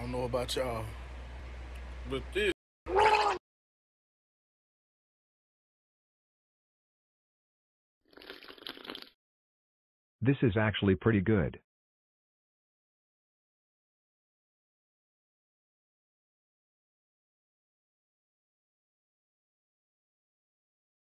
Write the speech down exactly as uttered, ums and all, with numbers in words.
don't know about y'all, but this. This is actually pretty good.